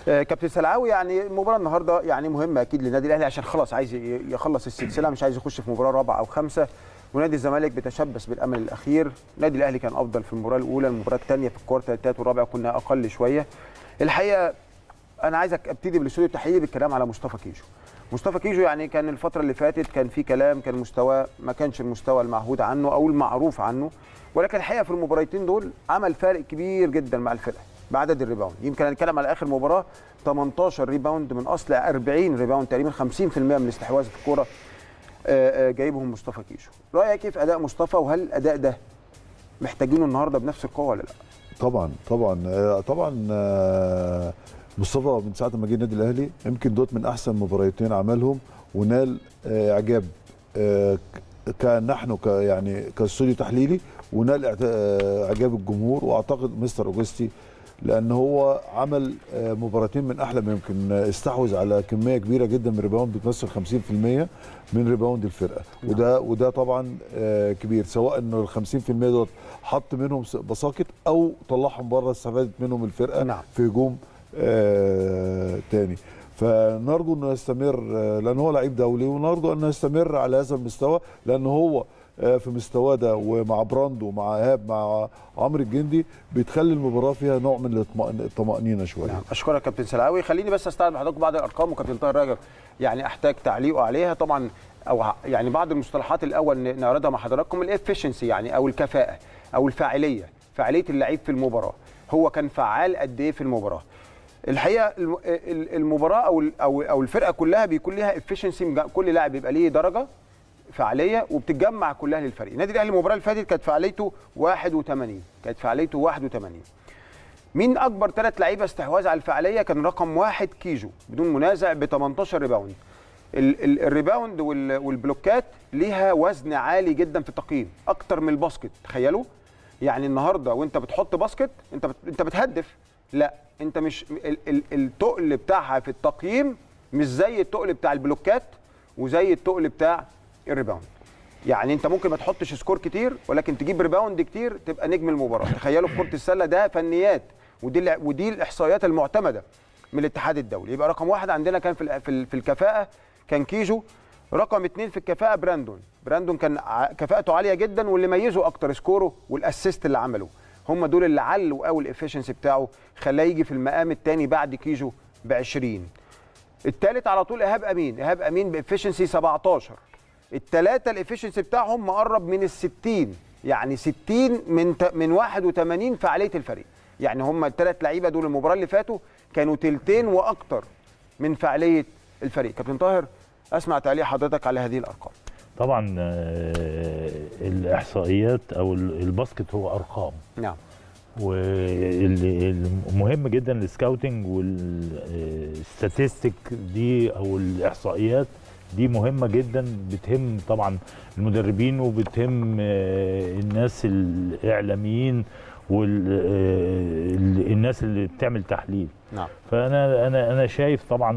كابتن سلعاوي، يعني المباراه النهارده يعني مهمه اكيد للنادي الاهلي عشان خلاص عايز يخلص السلسله، مش عايز يخش في مباراه رابعه او خمسه، ونادي الزمالك بيتشبث بالامل الاخير. النادي الاهلي كان افضل في المباراه الاولى، المباراه الثانيه في الكوارتر الثالث والرابع كنا اقل شويه. الحقيقه انا عايزك ابتدي بالاستوديو التحليلي بالكلام على مصطفى كيجو. مصطفى كيجو يعني كان الفتره اللي فاتت كان في كلام، كان مستواه ما كانش المستوى المعهود عنه او المعروف عنه، ولكن الحقيقه في المباراتين دول عمل فارق كبير جدا مع الفرقه بعدد الريباوند. يمكن هنتكلم على اخر مباراه 18 ريباوند من اصل 40 ريباوند، تقريبا 50% من الاستحواذ في الكوره جايبهم مصطفى كيجو. رايك كيف اداء مصطفى، وهل الاداء ده محتاجينه النهارده بنفس القوه ولا لا؟ طبعا مصطفى من ساعه ما جه النادي الاهلي يمكن دوت من احسن مباراتين عملهم، ونال اعجاب نحن يعني كاستوديو تحليلي، ونال اعجاب الجمهور، واعتقد مستر اوجستي لان هو عمل مباراتين من احلى ما يمكن. استحوذ على كميه كبيره جدا من الريباوند، بتمثل 50% من ريباوند الفرقه، وده طبعا كبير، سواء انه ال 50% دول حط منهم بساقط او طلعهم بره استفادت منهم الفرقه في هجوم تاني. فنرجو انه يستمر لان هو لعيب دولي، ونرجو انه يستمر على هذا المستوى لان هو في مستواه ده، ومع براندو ومع ايهاب مع عمرو الجندي بتخلي المباراه فيها نوع من الطمانينه شويه. نعم. اشكرك كابتن سلعاوي. خليني بس استعرض لحضراتكم بعض الارقام، وكابتن طاهر راجع يعني احتاج تعليقه عليها طبعا، او يعني بعض المصطلحات الاول نعرضها مع حضراتكم. الافشنسي يعني او الكفاءه او الفاعليه، فاعليه اللعيب في المباراه، هو كان فعال قد ايه في المباراه. الحقيقه المباراه او الفرقه كلها بيكون لها افشنسي، كل لاعب بيبقى ليه درجه فعاليه وبتتجمع كلها للفريق. النادي الاهلي المباراه اللي فاتت كانت فعاليته 81. مين اكبر 3 لعيبه استحواذ على الفعاليه؟ كان رقم 1 كيجو بدون منازع ب 18 ريباوند. الريباوند والبلوكات ليها وزن عالي جدا في التقييم، اكتر من الباسكت. تخيلوا يعني النهارده وانت بتحط باسكت انت بتهدف، لا انت مش التقل بتاعها في التقييم مش زي التقل بتاع البلوكات وزي التقل بتاع الريباوند. يعني انت ممكن ما تحطش سكور كتير ولكن تجيب ريباوند كتير تبقى نجم المباراه. تخيلوا في كره السله ده فنيات، ودي الاحصائيات المعتمده من الاتحاد الدولي. يبقى رقم 1 عندنا كان في الكفاءه كان كيجو، رقم 2 في الكفاءه براندون كان كفاءته عاليه جدا، واللي ميزه اكتر سكوره والاسيست اللي عمله. هم دول اللي علوا قوي الافشنسي بتاعه، خلاه يجي في المقام الثاني بعد كيجو ب20. الثالث على طول ايهاب امين بافشنسي 17. الثلاثه الافشنسي بتاعهم مقرب من ال60، يعني 60 من 81 فعاليه الفريق. يعني هم الثلاث لعيبه دول المباراه اللي فاتوا كانوا تلتين واكتر من فعاليه الفريق. كابتن طاهر، اسمع تعليق حضرتك على هذه الارقام. طبعا الاحصائيات او الباسكت هو ارقام. نعم. والمهم جدا السكاوتنج والستاتستيك دي او الاحصائيات دي مهمه جدا، بتهم طبعا المدربين وبتهم الناس الاعلاميين والناس اللي بتعمل تحليل. نعم. فانا شايف طبعا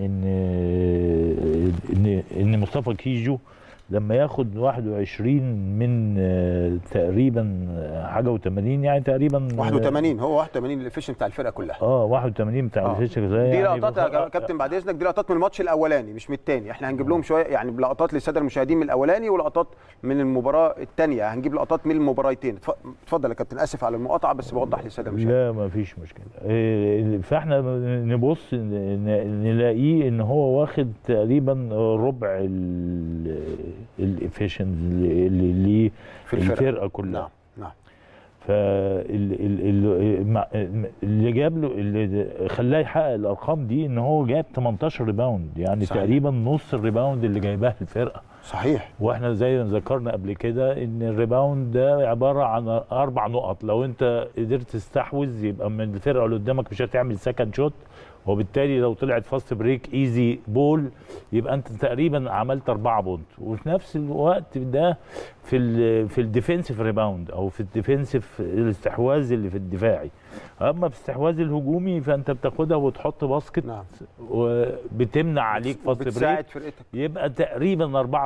ان مصطفى كيجو لما ياخد 21 من تقريبا حاجه و80، يعني تقريبا 81. هو 81 الافيشن بتاع الفرقه كلها. 81 بتاع الافيشن. دي لقطات يا كابتن بعد اذنك، دي لقطات من الماتش الاولاني مش من الثاني. احنا هنجيب لهم شويه يعني لقطات للساده المشاهدين من الاولاني ولقطات من المباراه الثانيه، هنجيب لقطات من المباراتين. اتفضل يا كابتن، اسف على المقاطعه بس بوضح للساده المشاهدين. لا ما فيش مشكله. فاحنا نبص نلاقيه ان هو واخد تقريبا ربع الافيشنز اللي ليه في الفرقه كلها. نعم نعم. اللي جاب له اللي خلاه يحقق الارقام دي ان هو جاب 18 ريباوند، يعني صحيح. تقريبا نص الريباوند اللي جايباه الفرقه. صحيح. واحنا زي ما ذكرنا قبل كده ان الريباوند ده عباره عن 4 نقط، لو انت قدرت تستحوذ يبقى من الفرقه اللي قدامك مش هتعمل سكند شوت، وبالتالي لو طلعت فاست بريك ايزي بول يبقى انت تقريبا عملت 4 بونت. وفي نفس الوقت ده في الديفنسيف ريباوند او في الديفنسيف الاستحواذ اللي في الدفاعي. اما في الاستحواذ الهجومي فانت بتاخدها وتحط باسكت. نعم. وبتمنع عليك فاست بريك، فرقتك. يبقى تقريبا 4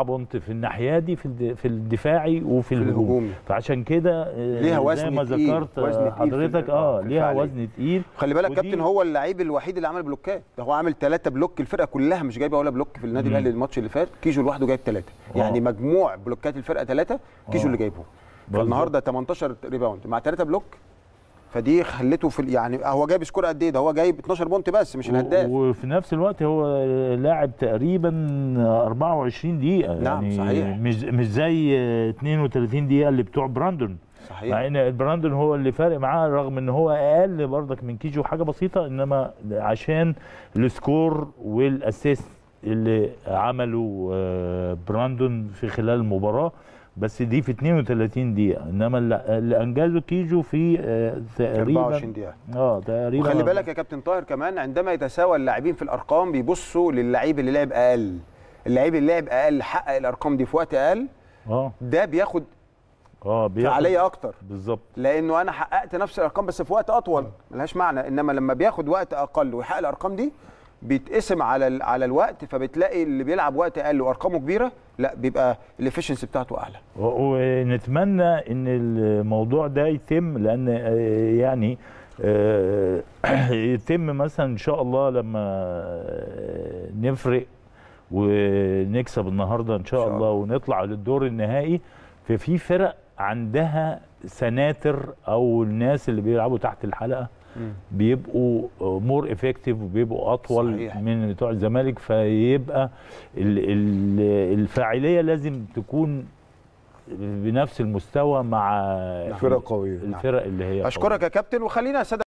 بونت في الناحيه دي في الدفاعي وفي الهجومي، فعشان كده ليها وزن زي ما تقيل، ذكرت وزن حضرتك ليها وزن تقيل. خلي بالك كابتن، هو اللعيب الوحيد اللي عمل بلوكات، ده هو عامل 3 بلوك، الفرقه كلها مش جايبه ولا بلوك في النادي الاهلي الماتش اللي فات، كيجو لوحده جايب 3 يعني مجموع بلوكات الفرقه 3 كيجو اللي جايبهم. فالنهارده 18 ريباوند مع 3 بلوك، فدي خلته في يعني هو جايب سكور قد ايه؟ ده هو جايب 12 بونت بس مش الهداف، وفي نفس الوقت هو لاعب تقريبا 24 دقيقه. نعم يعني صحيح، مش زي 32 دقيقه اللي بتوع براندون. صحيح، مع ان براندون هو اللي فارق معاه رغم ان هو اقل برضك من كيجو حاجه بسيطه، انما عشان السكور والاسيست اللي عمله براندون في خلال المباراه، بس دي في 32 دقيقة، انما اللي انجزه كيجو في تقريبا 24 دقيقة. تقريبا. وخلي بالك يا كابتن طاهر كمان، عندما يتساوى اللاعبين في الارقام بيبصوا للعيب اللي لعب اقل، اللعيب اللي لعب اقل حقق الارقام دي في وقت اقل، ده بياخد فعالية اكتر. بالظبط، لانه انا حققت نفس الارقام بس في وقت اطول، ملهاش معنى. انما لما بياخد وقت اقل ويحقق الارقام دي بيتقسم على الوقت، فبتلاقي اللي بيلعب وقت اقل وارقامه كبيره لا بيبقى الافشنسي بتاعته اعلى. ونتمنى ان الموضوع ده يتم، لان يعني يتم مثلا ان شاء الله لما نفرق ونكسب النهارده ان شاء الله ونطلع للدور النهائي، ففي فرق عندها سناتر او الناس اللي بيلعبوا تحت الحلقه بيبقوا مور افكتيف وبيبقوا اطول صحيح من بتوع الزمالك، فيبقى الفاعليه لازم تكون بنفس المستوى مع فرق قويه، الفرق اللي هي اشكرك يا كابتن. وخلينا